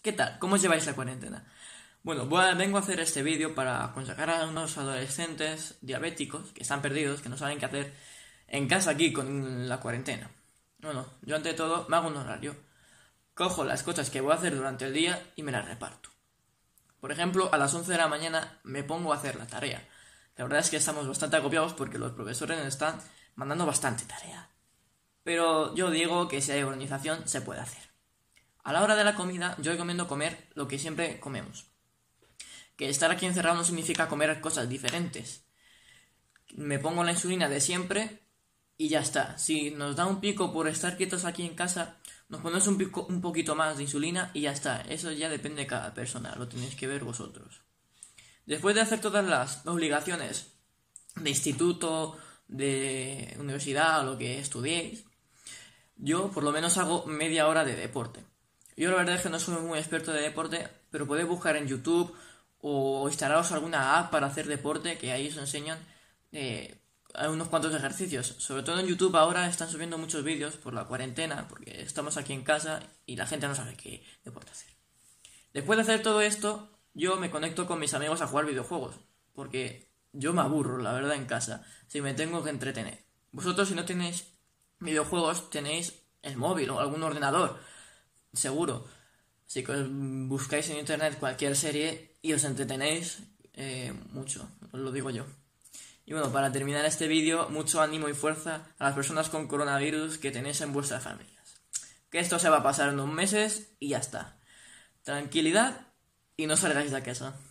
¿Qué tal? ¿Cómo lleváis la cuarentena? Bueno, vengo a hacer este vídeo para aconsejar a unos adolescentes diabéticos que están perdidos, que no saben qué hacer en casa aquí con la cuarentena. Bueno, yo ante todo me hago un horario. Cojo las cosas que voy a hacer durante el día y me las reparto. Por ejemplo, a las 11 de la mañana me pongo a hacer la tarea. La verdad es que estamos bastante agobiados porque los profesores nos están mandando bastante tarea. Pero yo digo que si hay organización se puede hacer. A la hora de la comida, yo recomiendo comer lo que siempre comemos. Que estar aquí encerrado no significa comer cosas diferentes. Me pongo la insulina de siempre y ya está. Si nos da un pico por estar quietos aquí en casa, nos ponemos un poquito más de insulina y ya está. Eso ya depende de cada persona, lo tenéis que ver vosotros. Después de hacer todas las obligaciones de instituto, de universidad o lo que estudiéis, yo por lo menos hago media hora de deporte. Yo la verdad es que no soy muy experto de deporte, pero podéis buscar en YouTube o instalaros alguna app para hacer deporte, que ahí os enseñan unos cuantos ejercicios. Sobre todo en YouTube ahora están subiendo muchos vídeos por la cuarentena, porque estamos aquí en casa y la gente no sabe qué deporte hacer. Después de hacer todo esto, yo me conecto con mis amigos a jugar videojuegos, porque yo me aburro, la verdad, en casa, si me tengo que entretener. Vosotros, si no tenéis videojuegos, tenéis el móvil o algún ordenador, seguro. Así que buscáis en internet cualquier serie y os entretenéis mucho, os lo digo yo. Y bueno, para terminar este vídeo, mucho ánimo y fuerza a las personas con coronavirus que tenéis en vuestras familias. Que esto se va a pasar en unos meses y ya está. Tranquilidad y no salgáis de casa.